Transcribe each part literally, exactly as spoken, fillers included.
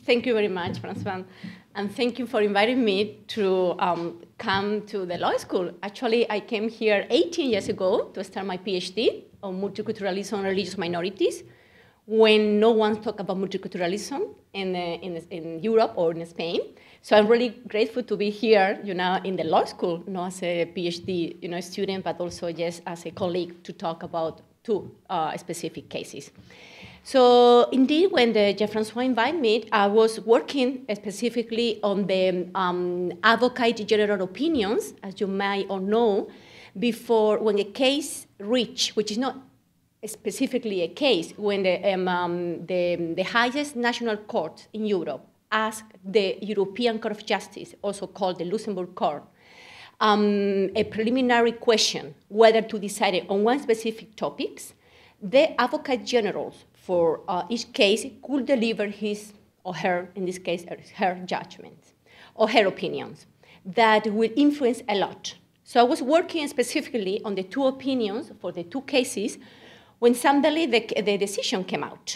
Thank you very much, Francois. And thank you for inviting me to um, come to the law school. Actually, I came here eighteen years ago to start my PhD on multiculturalism and religious minorities, when no one talked about multiculturalism in, uh, in, in Europe or in Spain. So I'm really grateful to be here, you know, in the law school, not as a PhD, you know, student, but also just as a colleague to talk about two uh, specific cases. So indeed, when the Jean-Francois invited me, I was working specifically on the um, advocate general opinions, as you may or know, before when a case reached, which is not specifically a case, when the, um, um, the, the highest national court in Europe asked the European Court of Justice, also called the Luxembourg Court, um, a preliminary question whether to decide on one specific topics, the advocate generals for uh, each case could deliver his or her, in this case, her judgments or her opinions that will influence a lot. So I was working specifically on the two opinions for the two cases when suddenly the, the decision came out.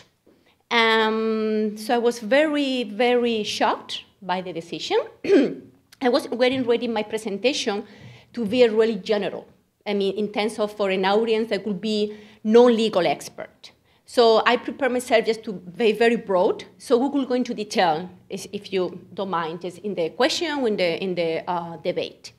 Um, so I was very, very shocked by the decision. I was getting ready my presentation to be really general. I mean, in terms of for an audience that would be non-legal expert. So I prepared myself just to be very broad. So we will go into detail, if you don't mind, just in the question or in the, in the uh, debate.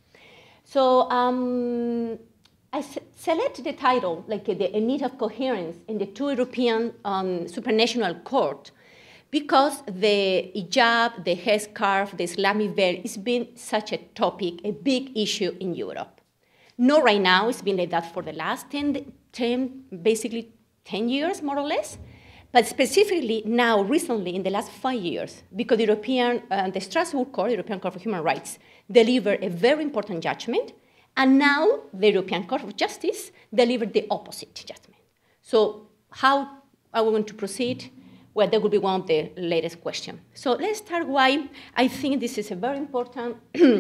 So um, I select the title, like the need of coherence in the two European um, supranational court, because the hijab, the headscarf, the Islamic veil has been such a topic, a big issue in Europe. Not right now, it's been like that for the last ten, ten basically ten years, more or less, but specifically now, recently, in the last five years, because the European, uh, the Strasbourg Court, the European Court of Human Rights, delivered a very important judgment, and now the European Court of Justice delivered the opposite judgment. So how are we going to proceed? Well, that will be one of the latest questions. So let's start why I think this is a very important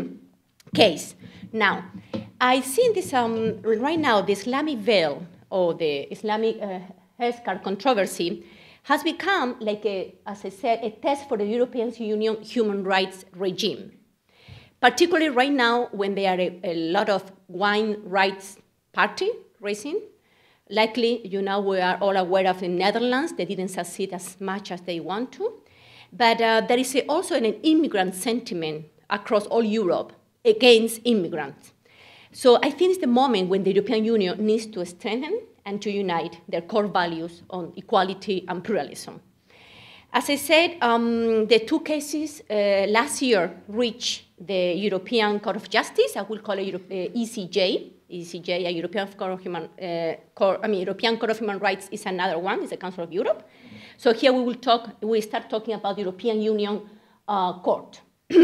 case. Now, I think this, um, right now, the Islamic veil, or the Islamic uh, headscarf controversy, has become, like a, as I said, a test for the European Union human rights regime. Particularly right now, when there are a, a lot of wine rights party raising. Likely, you know, we are all aware of the Netherlands. They didn't succeed as much as they want to. But uh, there is a, also an immigrant sentiment across all Europe against immigrants. So I think it's the moment when the European Union needs to strengthen and to unite their core values on equality and pluralism. As I said, um, the two cases uh, last year reached the European Court of Justice. I will call it Europe, uh, E C J. E C J, a European Court of Human, uh, Court, I mean, European Court of Human Rights is another one. It's the Council of Europe. So here we will talk. We start talking about the European Union uh, Court.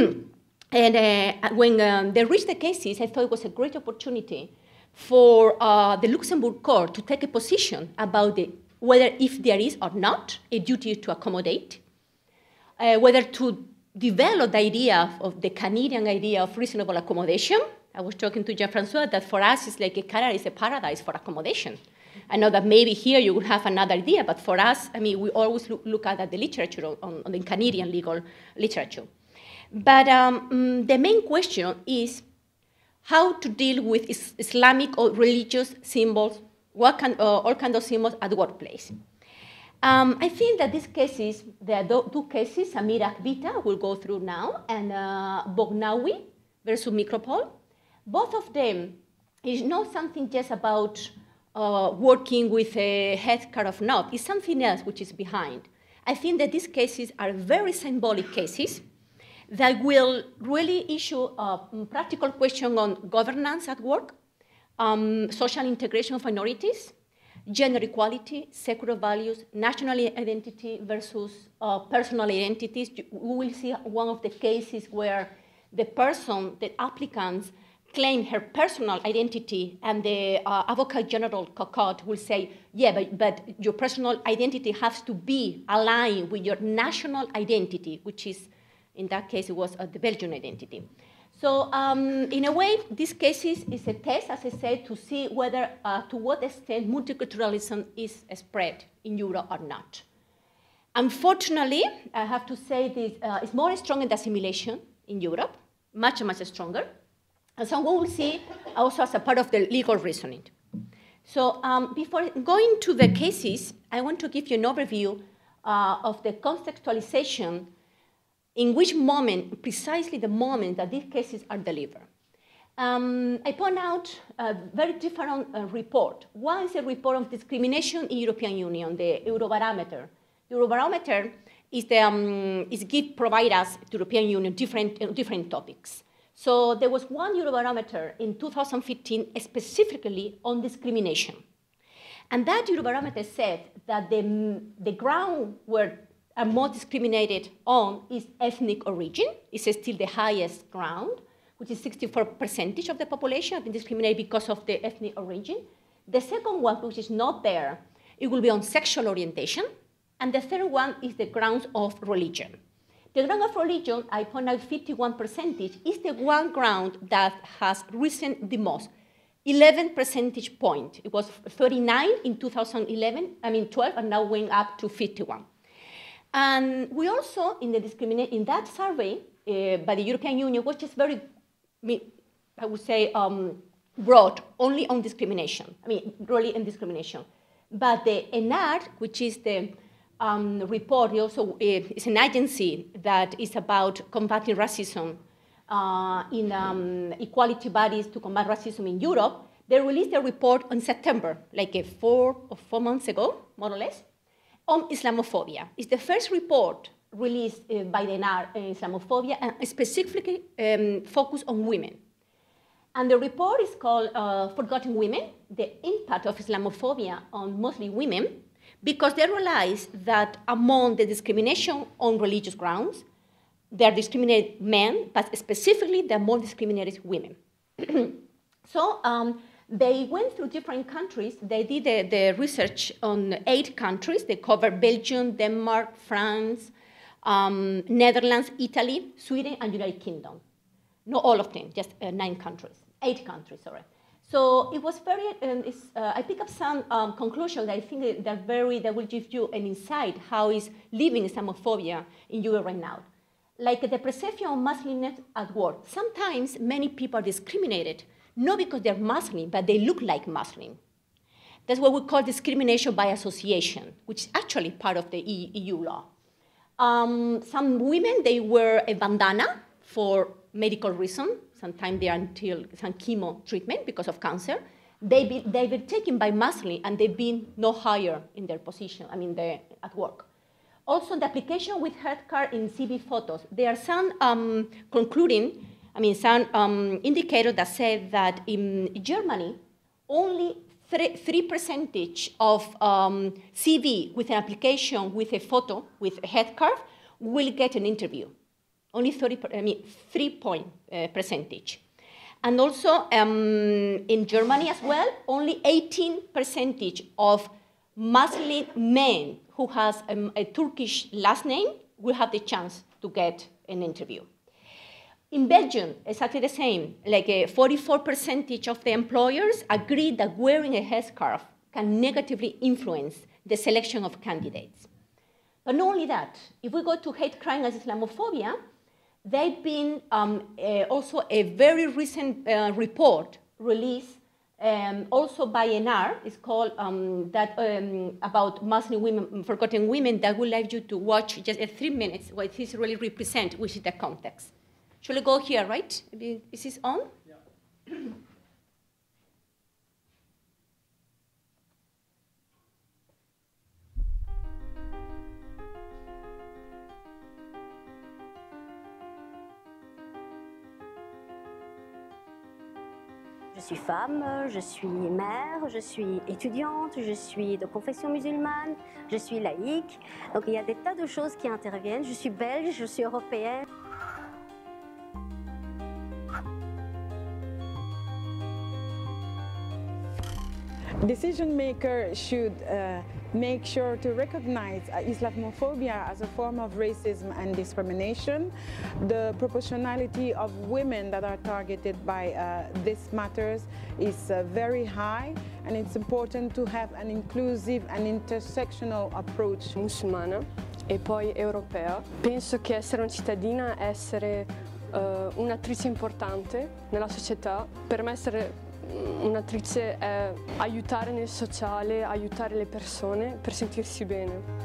And uh, when um, they reached the cases, I thought it was a great opportunity for uh, the Luxembourg Court to take a position about the, whether if there is or not a duty to accommodate, uh, whether to develop the idea of the Canadian idea of reasonable accommodation. I was talking to Jean-Francois that for us it's like a Canada is a paradise for accommodation. I know that maybe here you will have another idea, but for us, I mean, we always look, look at the literature on, on the Canadian legal literature. But um, the main question is how to deal with is Islamic or religious symbols, what can, uh, all kinds of symbols at the workplace. Um, I think that these cases, there are two cases, Samir Akbita, we'll go through now, and uh, Bognawi versus Micropol. Both of them is not something just about uh, working with a headscarf or not. It's something else which is behind. I think that these cases are very symbolic cases that will really issue a practical question on governance at work, um, social integration of minorities, gender equality, secular values, national identity versus uh, personal identities. We will see one of the cases where the person, the applicants, claim her personal identity, and the uh, Advocate General Cocotte will say, yeah, but, but your personal identity has to be aligned with your national identity, which is, in that case, it was uh, the Belgian identity. So um, in a way, this case is, is a test, as I said, to see whether, uh, to what extent multiculturalism is spread in Europe or not. Unfortunately, I have to say this uh, is more strong in the assimilation in Europe, much, much stronger. And so we will see also as a part of the legal reasoning. So um, before going to the cases, I want to give you an overview uh, of the contextualization in which moment, precisely the moment that these cases are delivered. Um, I point out a very different uh, report. One is a report of discrimination in European Union, the Eurobarometer. The Eurobarometer is, the, um, is give, provide us, the European Union, different, uh, different topics. So there was one Eurobarometer in two thousand fifteen specifically on discrimination. And that Eurobarometer said that the, the ground where are more discriminated on is ethnic origin. It's still the highest ground, which is sixty-four percent of the population have been discriminated because of the ethnic origin. The second one, which is not there, it will be on sexual orientation. And the third one is the grounds of religion. The ground of religion, I point out fifty-one percent, is the one ground that has risen the most, eleven percentage point. It was thirty-nine in two thousand eleven, I mean twelve, and now went up to fifty-one. And we also, in, the discriminate, in that survey uh, by the European Union, which is very, I would say, um, broad, only on discrimination, I mean, really on discrimination. But the E N A R, which is the um, report, it also uh, is an agency that is about combating racism uh, in um, equality bodies to combat racism in Europe. They released a report in September, like a four or four months ago, more or less, on Islamophobia. It's the first report released uh, by the E N A R on Islamophobia and specifically um, focused on women. And the report is called uh, Forgotten Women, the impact of Islamophobia on mostly women, because they realized that among the discrimination on religious grounds, they are discriminated men, but specifically they're more discriminated women. So um, they went through different countries. They did the, the research on eight countries. They covered Belgium, Denmark, France, um, Netherlands, Italy, Sweden, and United Kingdom. Not all of them, just uh, nine countries, eight countries, sorry. So it was very, um, it's, uh, I pick up some um, conclusions that I think they're very, that will give you an insight how is living Islamophobia in Europe right now. Like the perception of Muslimness at work. Sometimes many people are discriminated, not because they're Muslim, but they look like Muslim. That's what we call discrimination by association, which is actually part of the E U law. Um, some women, they wear a bandana for medical reason. Sometimes they are until some chemo treatment because of cancer. They be, they've been taken by Muslim and they've been no higher in their position, I mean, at work. Also, the application with health card in C V photos. There are some um, concluding, I mean, some um, indicators that say that in Germany, only three percentage of um, C V with an application with a photo, with a health card, will get an interview. Only thirty, I mean, three point uh, percentage. And also um, in Germany as well, only eighteen percentage of Muslim men who has um, a Turkish last name will have the chance to get an interview. In Belgium, exactly the same, like a forty-four percentage of the employers agree that wearing a headscarf can negatively influence the selection of candidates. But not only that, if we go to hate crime as Islamophobia, they've been um, uh, also a very recent uh, report released um, also by E N A R. It's called um, that um, about Muslim women, forgotten women, that would like you to watch just uh, three minutes what this really represents, which is the context. Should I go here, right? Is this on? Yeah. Je suis femme, je suis mère, je suis étudiante, je suis de confession musulmane, je suis laïque. Donc il y a des tas de choses qui interviennent. Je suis belge, je suis européenne. Decision makers should uh, make sure to recognize uh, Islamophobia as a form of racism and discrimination. The proportionality of women that are targeted by uh, these matters is uh, very high, and it's important to have an inclusive and intersectional approach. Muçulmana, e poi europea. Penso che essere una cittadina è essere uh, un'attrice importante nella società. Per me essere un'attrice è aiutare nel sociale, aiutare le persone per sentirsi bene.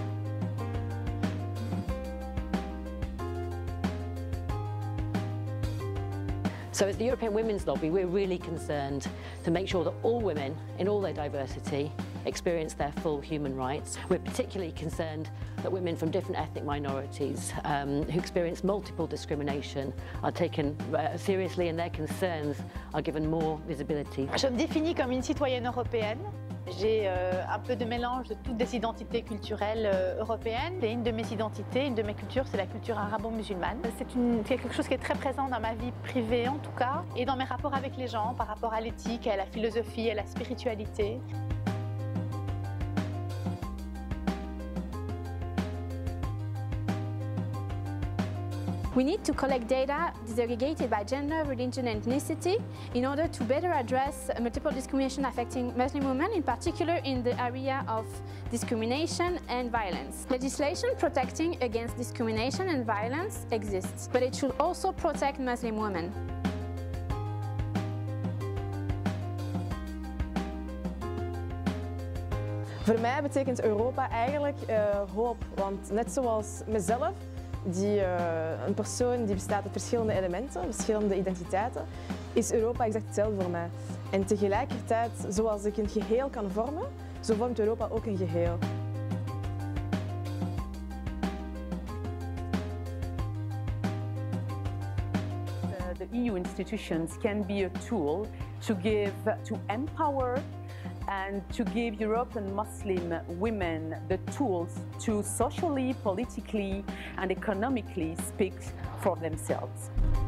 So at the European Women's Lobby, we're really concerned to make sure that all women, in all their diversity, experience their full human rights. We're particularly concerned that women from different ethnic minorities um, who experience multiple discrimination are taken uh, seriously and their concerns are given more visibility. Je me définis comme une citoyenne européenne. J'ai euh, un peu de mélange de toutes les identités culturelles euh, européennes. Et une de mes identités, une de mes cultures, c'est la culture arabo-musulmane. C'est quelque chose qui est très présent dans ma vie privée en tout cas, et dans mes rapports avec les gens, par rapport à l'éthique, à la philosophie, à la spiritualité. We need to collect data disaggregated by gender, religion and ethnicity in order to better address multiple discrimination affecting Muslim women, in particular in the area of discrimination and violence. Legislation protecting against discrimination and violence exists, but it should also protect Muslim women. Voor mij betekent Europa eigenlijk uh, hoop, want net zoals mezelf, die, uh, een persoon die bestaat uit verschillende elementen, verschillende identiteiten, is Europa exact hetzelfde voor mij. En tegelijkertijd, zoals ik een geheel kan vormen, zo vormt Europa ook een geheel. The E U institutions can be a tool to give, to empower and to give European Muslim women the tools to socially, politically and economically speak for themselves.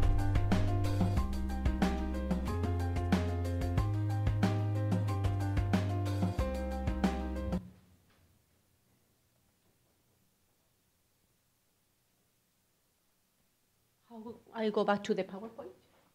I go back to the PowerPoint.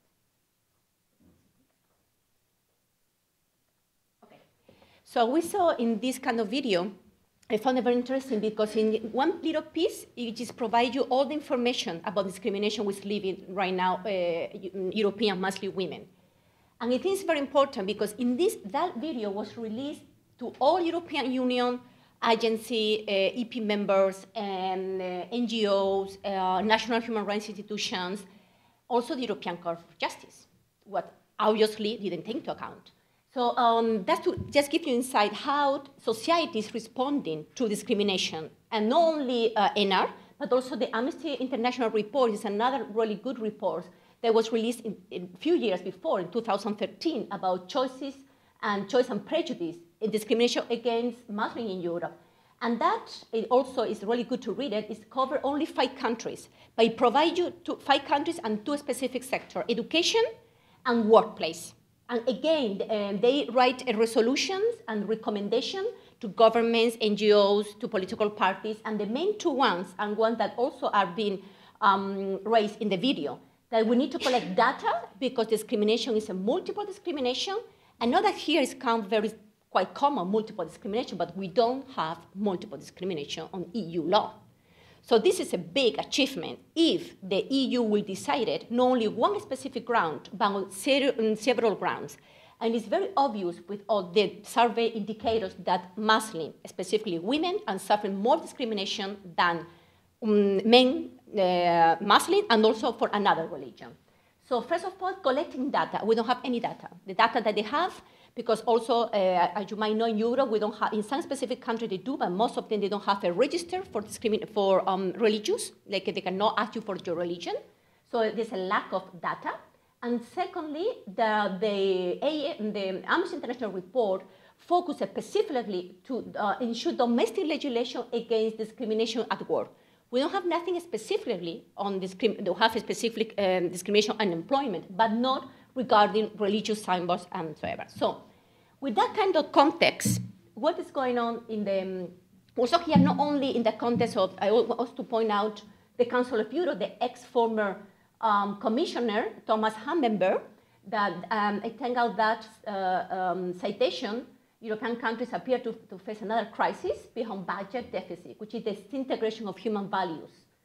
So we saw in this kind of video, I found it very interesting because in one little piece, it just provides you all the information about discrimination we live in right now, uh, European Muslim women. And it is very important because in this, that video was released to all European Union agency, uh, E P members, and uh, N G Os, uh, national human rights institutions, also the European Court of Justice, what obviously didn't take into account. So um, that's to just give you insight how society is responding to discrimination. And not only uh, N R, but also the Amnesty International report is another really good report that was released in, in a few years before, in two thousand thirteen, about choices and choice and prejudice in discrimination against Muslims in Europe. And that it also is really good to read it. It's covered only five countries, but it provides you to five countries and two specific sectors, education and workplace. And again, uh, they write uh, resolutions and recommendations to governments, N G Os, to political parties, and the main two ones, and one that also are being um, raised in the video, that we need to collect data because discrimination is a multiple discrimination. I know that here is come very quite common, multiple discrimination, but we don't have multiple discrimination on E U law. So this is a big achievement if the E U will decide it, not only one specific ground, but on several grounds. And it's very obvious with all the survey indicators that Muslims, specifically women, are suffering more discrimination than um, men, uh, Muslim, and also for another religion. So first of all, collecting data. We don't have any data. The data that they have, because also, uh, as you might know, in Europe, we don't have, in some specific countries they do, but most of them, they don't have a register for, for um, religions. Like they cannot ask you for your religion. So there's a lack of data. And secondly, the, the, the Amnesty International report focuses specifically to uh, ensure domestic legislation against discrimination at work. We don't have nothing specifically on discrimination, don't have a specific um, discrimination on employment, but not regarding religious symbols and so on. So with that kind of context, what is going on in the, um, also here not only in the context of, I want to point out the Council of Europe, the ex-former um, commissioner, Thomas Hammenberg, that um, I think out that uh, um, citation European countries appear to, to face another crisis beyond budget deficit, which is the disintegration of human values.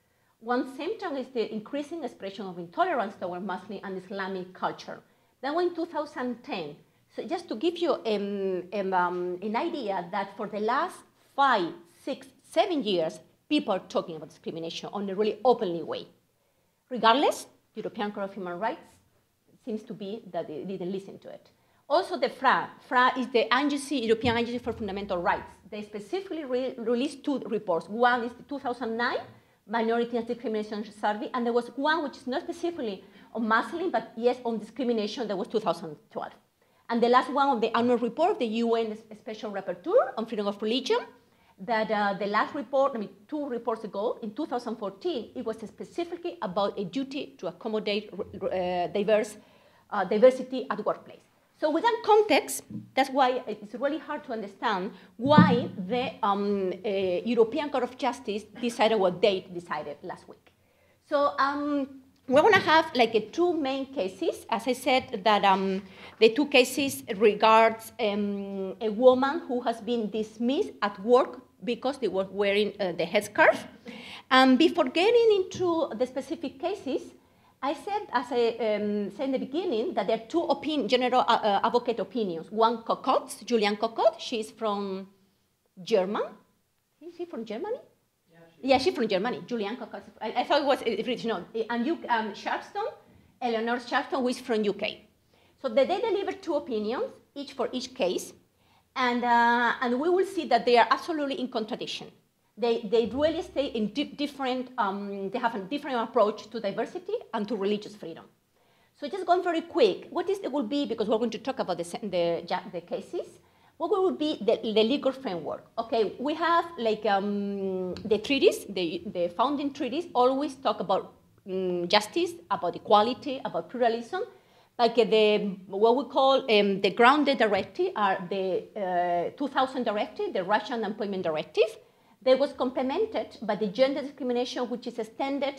One symptom is the increasing expression of intolerance toward Muslim and Islamic culture. Then in two thousand ten, so just to give you um, um, um, an idea that for the last five, six, seven years, people are talking about discrimination on a really openly way. Regardless, the European Court of Human Rights seems to be that they didn't listen to it. Also the F R A. F R A is the agency, European Agency for Fundamental Rights. They specifically re released two reports. One is the two thousand nine Minority and Discrimination Survey, and there was one which is not specifically on Muslim, but yes, on discrimination, that was two thousand twelve. And the last one of the annual report of the U N Special Rapporteur on Freedom of Religion, that uh, the last report, I mean, two reports ago, in two thousand fourteen, it was specifically about a duty to accommodate uh, diverse, uh, diversity at workplace. So with that context, that's why it's really hard to understand why the um, uh, European Court of Justice decided what they decided last week. So um, we're going to have like a two main cases. As I said, that um, the two cases regards um, a woman who has been dismissed at work because they were wearing uh, the headscarf. And before getting into the specific cases, I said, as I um, said in the beginning, that there are two opinion, general uh, uh, advocate opinions. One, Cocotte, Juliane Cocotte. She's from Germany. Is she from Germany? Yeah, she yeah she's from Germany. Juliane Cocotte. I, I thought it was British. No, and you, um, Sharpston, Eleanor Sharpston, who is from U K. So they delivered two opinions, each for each case, and uh, and we will see that they are absolutely in contradiction. They, they really stay in di different, um, they have a different approach to diversity and to religious freedom. So just going very quick, what is, it will be, because we're going to talk about the, the, the cases, what will be the, the legal framework? Okay, we have like um, the treaties, the, the founding treaties always talk about um, justice, about equality, about pluralism. Like the, what we call um, the grounded directive are the uh, two thousand directive, the Russian Employment Directive. That was complemented by the gender discrimination, which is extended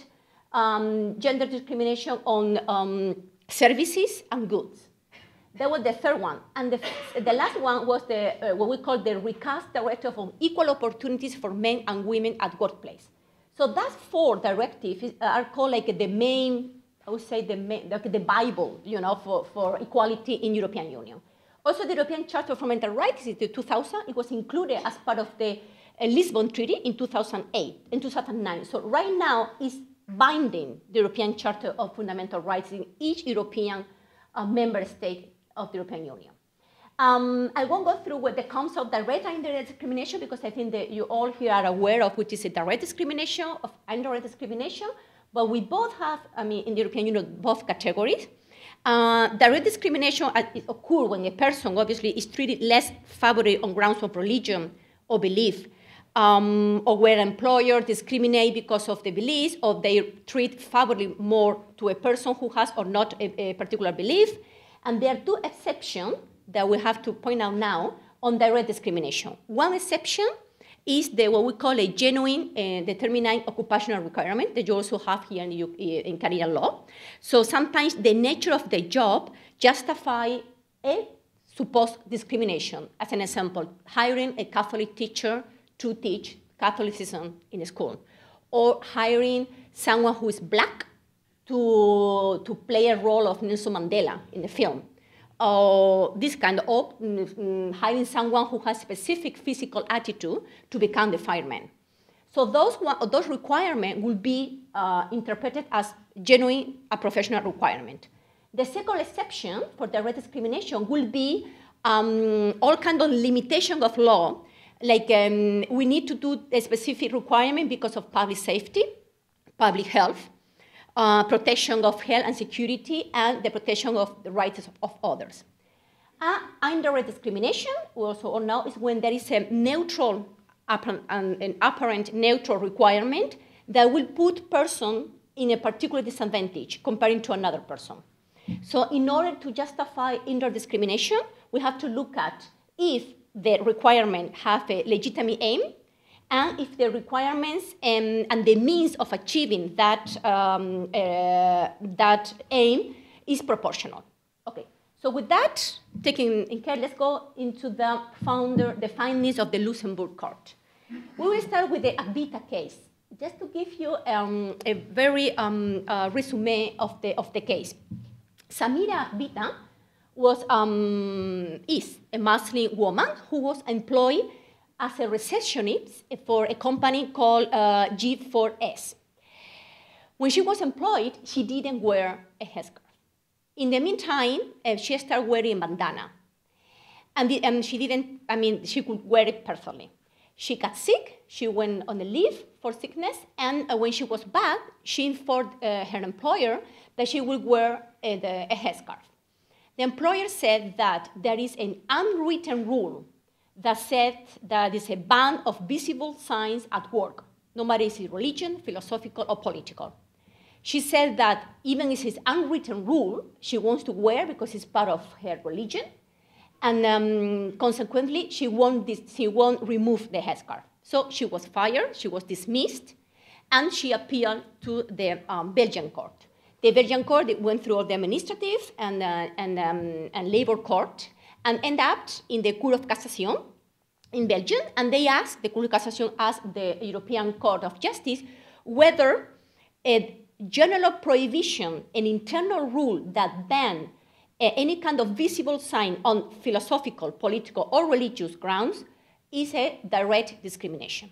um, gender discrimination on um, services and goods. That was the third one. And the, the last one was the, uh, what we call the recast directive on equal opportunities for men and women at workplace. So those four directives are called like the main, I would say the, main, like the Bible, you know, for, for equality in European Union. Also, the European Charter of Fundamental Rights is the two thousand. It was included as part of the a Lisbon Treaty in two thousand eight, in two thousand nine. So right now is binding the European Charter of Fundamental Rights in each European uh, member state of the European Union. Um, I won't go through what the concept of direct and indirect discrimination, because I think that you all here are aware of which is a direct discrimination, of indirect discrimination, but we both have, I mean, in the European Union, both categories. Uh, direct discrimination occurs when a person obviously is treated less favorably on grounds of religion or belief, Um, or where employers discriminate because of the beliefs, or they treat favorably more to a person who has or not a, a particular belief. And there are two exceptions that we have to point out now on direct discrimination. One exception is the, what we call a genuine uh, determinate occupational requirement that you also have here in, the, in Canadian law. So sometimes the nature of the job justify a supposed discrimination. As an example, hiring a Catholic teacher to teach Catholicism in a school, or hiring someone who is black to, to play a role of Nelson Mandela in the film, or this kind of um, hiring someone who has specific physical attitude to become the fireman. So those, those requirements will be uh, interpreted as genuine a professional requirement. The second exception for direct discrimination will be um, all kinds of limitation of law. Like um, we need to do a specific requirement because of public safety, public health, uh, protection of health and security, and the protection of the rights of, of others. Uh, indirect discrimination, we also all know, is when there is a neutral, an apparent neutral requirement that will put person in a particular disadvantage comparing to another person. So in order to justify indirect discrimination, we have to look at if the requirement have a legitimate aim, and if the requirements and, and the means of achieving that, um, uh, that aim is proportional. Okay, So with that, taking in care, let's go into the founder, the findings of the Luxembourg Court. We will start with the Akbita case, just to give you um, a very um, uh, resume of the, of the case. Samira Akbita was, um, is a Muslim woman who was employed as a receptionist for a company called uh, G four S. When she was employed, she didn't wear a headscarf. In the meantime, uh, she started wearing a bandana. And, the, and she didn't, I mean, she could wear it perfectly. She got sick, she went on a leave for sickness, and uh, when she was back, she informed uh, her employer that she would wear a, the, a headscarf. The employer said that there is an unwritten rule that said that is a ban of visible signs at work, no matter if it's religion, philosophical, or political. She said that even if it's unwritten rule, she wants to wear because it's part of her religion, and um, consequently, she won't, dis she won't remove the headscarf. So she was fired, she was dismissed, and she appealed to the um, Belgian court. The Belgian court went through all the administrative and, uh, and, um, and labor court, and ended up in the Cour of Cassation in Belgium, and they asked, the Cour of Cassation asked the European Court of Justice whether a general prohibition, an internal rule that banned uh, any kind of visible sign on philosophical, political, or religious grounds is a direct discrimination.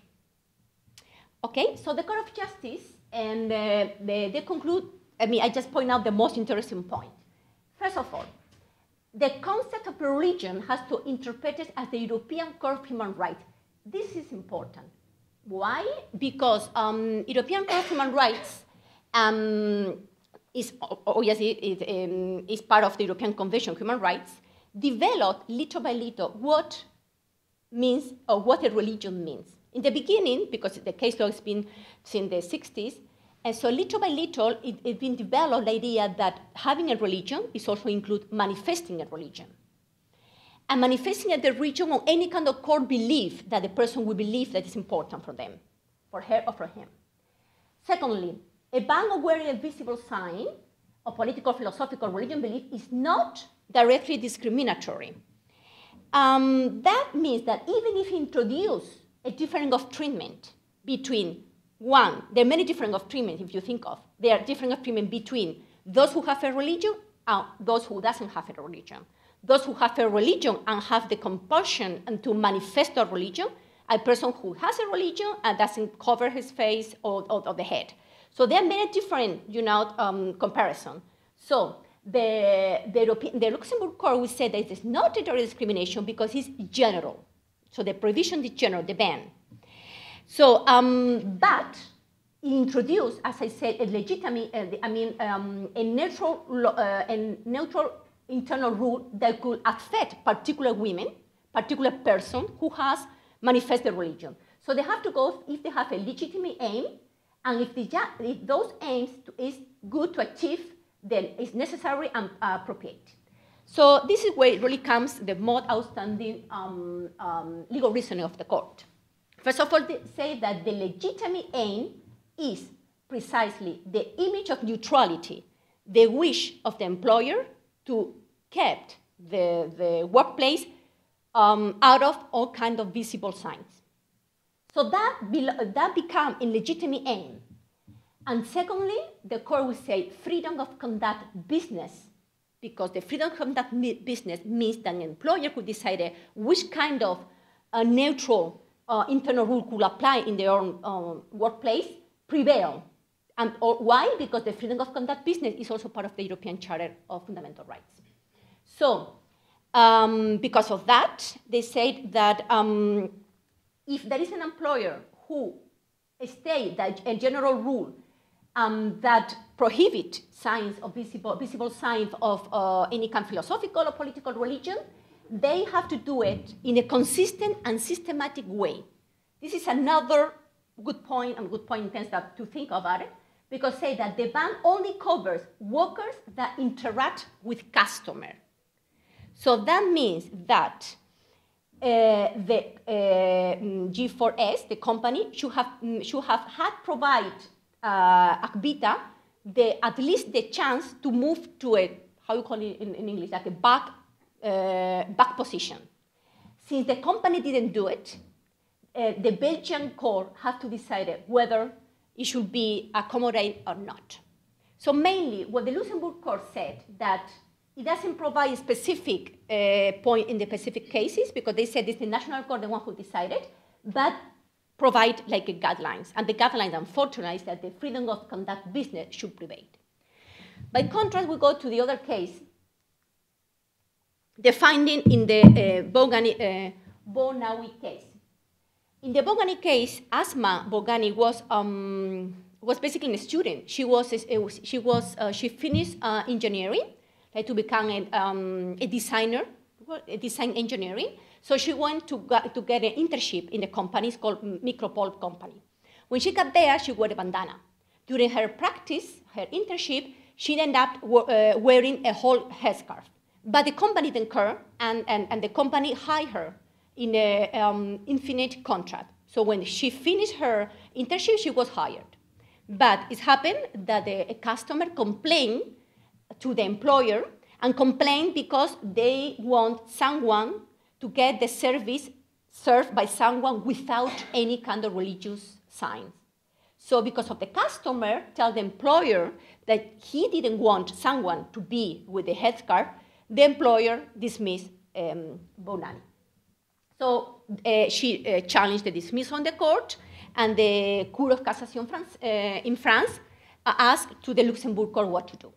Okay, so the Court of Justice, and uh, they, they conclude, I mean, I just point out the most interesting point. First of all, the concept of religion has to interpret it as the European Court of Human Rights. This is important. Why? Because um, European Court of Human Rights um, is, obviously, it, um, is part of the European Convention on Human Rights, developed little by little what means, or what a religion means. In the beginning, because the case law has been since the sixties, and so little by little, it, it's been developed the idea that having a religion is also include manifesting a religion. And manifesting a religion on any kind of core belief that the person will believe that is important for them, for her or for him. Secondly, a ban of wearing a visible sign of political, philosophical, religion belief is not directly discriminatory. Um, that means that even if you introduce a difference of treatment between one, there are many different of treatment if you think of. There are different of treatment between those who have a religion and those who doesn't have a religion. Those who have a religion and have the compulsion and to manifest a religion, a person who has a religion and doesn't cover his face or, or, or the head. So there are many different, you know, um, comparison. So the, the, European, the Luxembourg Court will say that it is not a direct discrimination because it's general. So the provision is general, the ban. So, um, but it introduced, as I said, a legitimate, uh, I mean, um, a neutral, uh, a neutral internal rule that could affect particular women, particular person who has manifested religion. So they have to go if they have a legitimate aim, and if, the, if those aims is good to achieve, then it's necessary and uh, appropriate. So this is where it really comes the most outstanding um, um, legal reasoning of the court. First of all, they say that the legitimate aim is precisely the image of neutrality, the wish of the employer to keep the, the workplace um, out of all kinds of visible signs. So that, be, that becomes a legitimate aim. And secondly, the court will say freedom of conduct business, because the freedom of conduct business means that an employer could decide which kind of uh, neutral Uh, internal rule could apply in their own uh, workplace, prevail. And or why? Because the freedom of conduct business is also part of the European Charter of Fundamental Rights. So, um, because of that, they said that um, if there is an employer who states that a general rule um, that prohibit signs of visible, visible signs of uh, any kind of philosophical or political religion, they have to do it in a consistent and systematic way. This is another good point, and good point in terms of to think about it, because say that the ban only covers workers that interact with customers. So that means that uh, the uh, G four S, the company, should have, should have had provide uh, Akbita the, at least the chance to move to a how you call it in, in English, like a back, uh, back position. Since the company didn't do it, uh, the Belgian court had to decide whether it should be accommodated or not. So mainly, what the Luxembourg court said that it doesn't provide a specific uh, point in the specific cases, because they said it's the national court, the one who decided, but provide like a guidelines. And the guidelines, unfortunately, is that the freedom of conduct business should prevail. By contrast, we go to the other case, the finding in the uh, Bogani, uh, Bonawi case. In the Bogani case, Asma Bogani was um, was basically a student. She was she was uh, she finished uh, engineering, like to become a, um, a designer, a design engineering. So she went to get, to get an internship in the company. It's called Micropole company. When she got there, she wore a bandana. During her practice, her internship, she ended up uh, wearing a whole headscarf. But the company didn't care, and, and, and the company hired her in an um, infinite contract. So when she finished her internship, she was hired. But it happened that the, a customer complained to the employer, and complained because they want someone to get the service served by someone without any kind of religious signs. So because of the customer tell the employer that he didn't want someone to be with the headscarf, the employer dismissed um, Bonani. So uh, she uh, challenged the dismissal on the court, and the Cour of Cassation France, uh, in France uh, asked to the Luxembourg court what to do.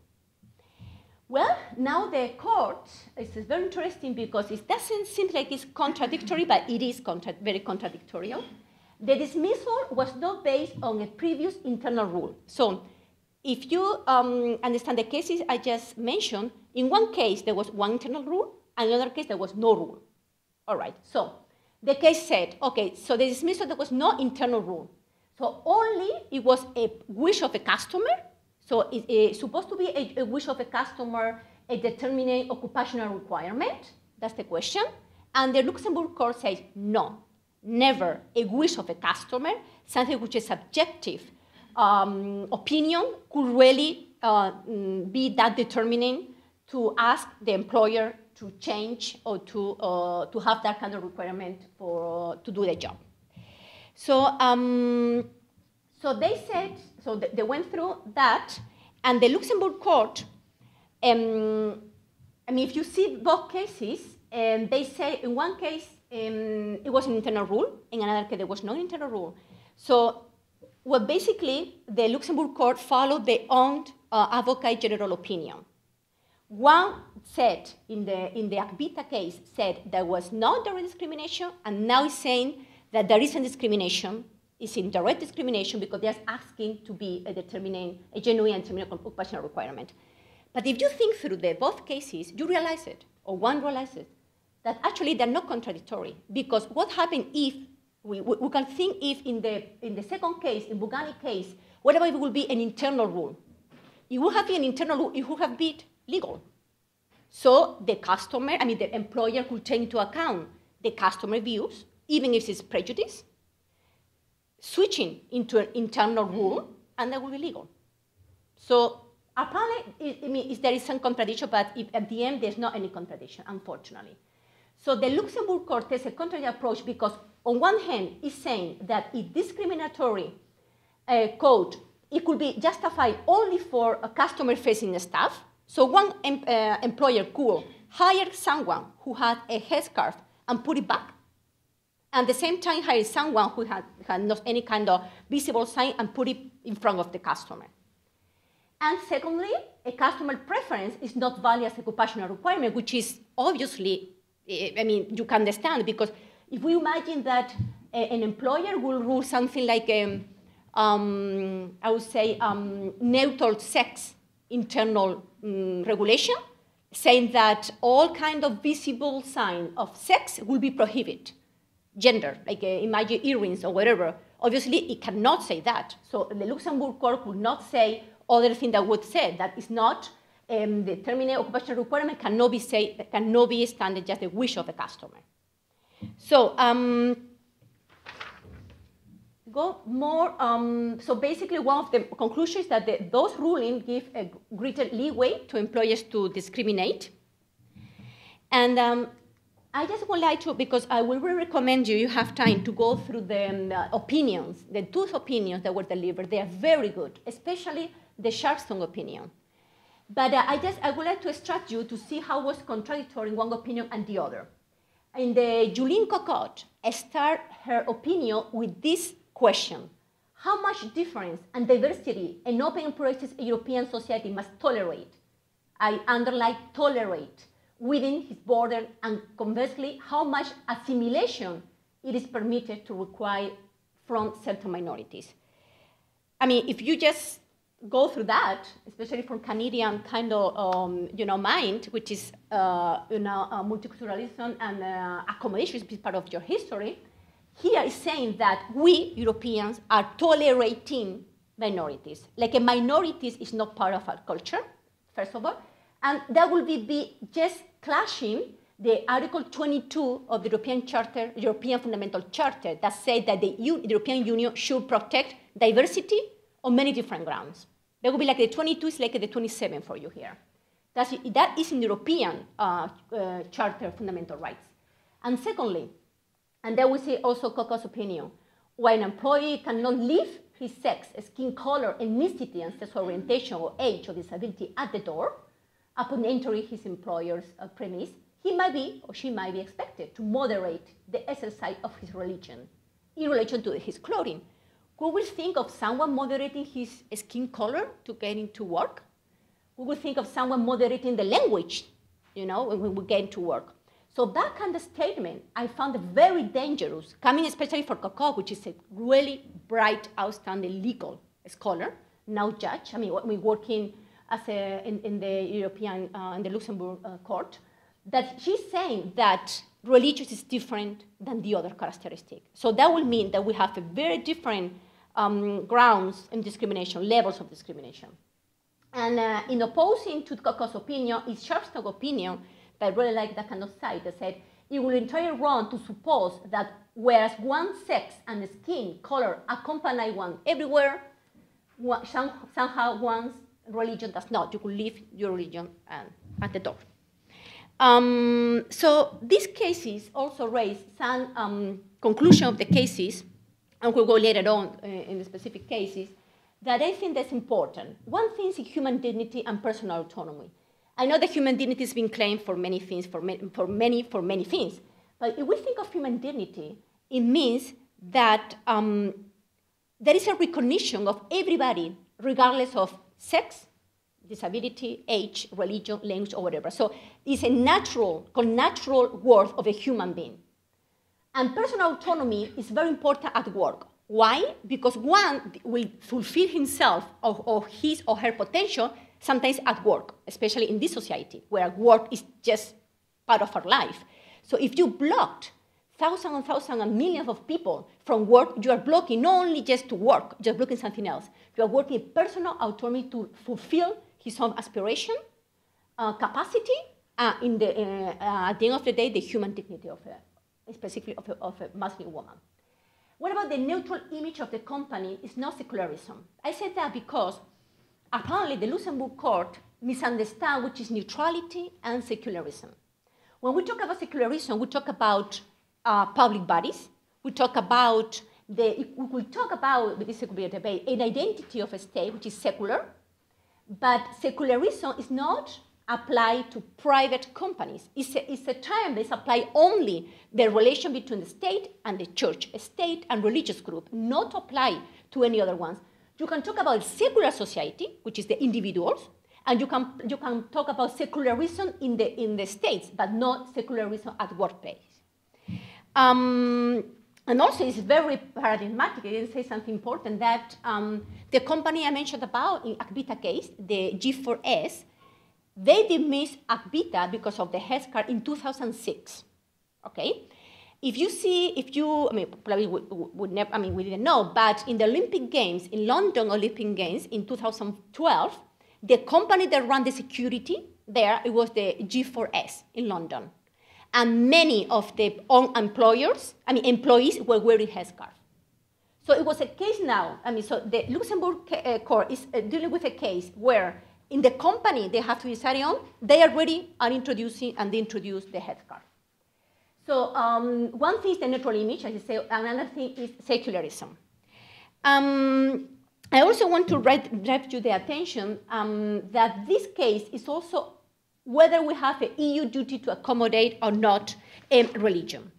Well, now the court, this is very interesting because it doesn't seem like it's contradictory, but it is contra very contradictory. The dismissal was not based on a previous internal rule. So if you um, understand the cases I just mentioned, in one case there was one internal rule, and in another case there was no rule. All right, so the case said, okay, so the dismissal, there was no internal rule. So only it was a wish of a customer. So it, it's supposed to be a, a wish of a customer, a determinate occupational requirement. That's the question. And the Luxembourg court says, no, never a wish of a customer, something which is subjective um, opinion could really uh, be that determining to ask the employer to change or to, uh, to have that kind of requirement for, uh, to do the job. So, um, so they said, so they went through that, and the Luxembourg court, um, I mean, if you see both cases, um, they say in one case um, it was an internal rule, in another case there was no internal rule. So, well, basically, the Luxembourg court followed their own uh, advocate general opinion. One said, in the, in the Akbita case, said there was no direct discrimination, and now is saying that there isn't discrimination. It's indirect discrimination because they're asking to be a determinate, a genuine and determinate occupational requirement. But if you think through the both cases, you realize it, or one realizes, that actually they're not contradictory. Because what happened if, we, we, we can think if in the, in the second case, in Bogani case, whatever it will be an internal rule. It would have been an internal rule, it would have been legal. So the customer, I mean the employer could take into account the customer views, even if it's prejudice, switching into an internal rule, and that will be legal. So apparently, I mean, there is some contradiction, but if at the end, there's not any contradiction, unfortunately. So the Luxembourg court takes a contrary approach because on one hand, it's saying that if discriminatory uh, code, it could be justified only for a customer-facing staff. So one em uh, employer could hire someone who had a headscarf and put it back, and at the same time hire someone who had, had not any kind of visible sign and put it in front of the customer. And secondly, a customer preference is not valid as a occupational requirement, which is obviously, I mean, you can understand, because if we imagine that a, an employer will rule something like, um, um, I would say, um, neutral sex internal um, regulation, saying that all kind of visible sign of sex will be prohibited, gender, like uh, imagine earrings or whatever. Obviously, it cannot say that. So the Luxembourg court could not say other thing that would say that is not um, the determinate occupational requirement cannot be say cannot be standard just the wish of the customer. So um, go more, um, so basically one of the conclusions is that the, those rulings give a greater leeway to employers to discriminate. And um, I just would like to, because I will really recommend you, you have time to go through the, um, the opinions, the two opinions that were delivered. They are very good, especially the Sharpston opinion. But uh, I just, I would like to extract you to see how was contradictory in one opinion and the other. In the Julien Cocotte started her opinion with this question: how much difference and diversity an open and progressive European society must tolerate, I underline tolerate, within his border, and conversely, how much assimilation it is permitted to require from certain minorities. I mean, if you just go through that, especially from Canadian kind of um, you know, mind, which is uh, you know, uh, multiculturalism and uh, accommodation is part of your history, here is saying that we Europeans are tolerating minorities. Like a minorities is not part of our culture, first of all, and that will be, be just clashing the Article twenty-two of the European Charter, European Fundamental Charter, that says that the, U the European Union should protect diversity on many different grounds. That would be like the twenty-two is like the twenty-seven for you here. That's, that is in European uh, uh, Charter Fundamental Rights. And secondly, and there we see also Cocotte's opinion, when an employee cannot leave his sex, skin color, ethnicity, and sexual orientation, or age, or disability at the door, upon entering his employer's uh, premise, he might be, or she might be expected to moderate the exercise of his religion in relation to his clothing. Could we think of someone moderating his skin color to get into work? We would think of someone moderating the language, you know, when we get into work. So that kind of statement I found very dangerous, coming especially for Cocotte, which is a really bright, outstanding legal scholar, now judge. I mean, we're working as a, in, in the European, uh, in the Luxembourg uh, court, that she's saying that religious is different than the other characteristic. So that will mean that we have a very different um, grounds in discrimination, levels of discrimination. And uh, in opposing to Cocotte's opinion is Sharpston's opinion, that I really like that kind of side, that said it will entirely wrong to suppose that whereas one sex and skin color accompany one everywhere, one, some, somehow one's religion does not. You could leave your religion uh, at the door. Um, so these cases also raise some um, conclusion of the cases, and we'll go later on uh, in the specific cases, that I think that's important. One thing is human dignity and personal autonomy. I know that human dignity has been claimed for many things, for many, for many, for many things. But if we think of human dignity, it means that um, there is a recognition of everybody, regardless of sex, disability, age, religion, language, or whatever. So it's a natural, natural worth of a human being. And personal autonomy is very important at work. Why? Because one will fulfill himself or, or his or her potential sometimes at work, especially in this society, where work is just part of our life. So if you blocked thousands and thousands and millions of people from work, you are blocking not only just to work, you're blocking something else. You are working personal autonomy to fulfill his own aspiration, uh, capacity, uh, in the, uh, uh, at the end of the day, the human dignity of a, specifically of a, of a masculine woman. What about the neutral image of the company is not secularism? I said that because apparently the Luxembourg court misunderstands which is neutrality and secularism. When we talk about secularism, we talk about uh, public bodies. We talk about the, we will talk about, this could be a debate, an identity of a state which is secular, but secularism is not applied to private companies. It's a, it's a term that is applied only the relation between the state and the church, a state and religious group, not apply to any other ones. You can talk about secular society, which is the individuals, and you can, you can talk about secularism in the, in the states, but not secularism at workplace. Um, and also it's very paradigmatic, I didn't say something important, that um, the company I mentioned about in Akbita case, the G four S, they dismissed Akbita because of the headscarf in two thousand six, okay? If you see, if you, I mean, probably would, would never, I mean, we didn't know, but in the Olympic Games, in London Olympic Games in two thousand twelve, the company that ran the security there, it was the G four S in London. And many of the own employers, I mean, employees were wearing headscarves. So it was a case now. I mean, so the Luxembourg uh, court is uh, dealing with a case where in the company they have to decide on, they already are introducing and they introduce the headscarf. So um, one thing is the neutral image, as I say, another thing is secularism. Um, I also want to write, drive to the attention um, that this case is also whether we have an E U duty to accommodate or not a religion.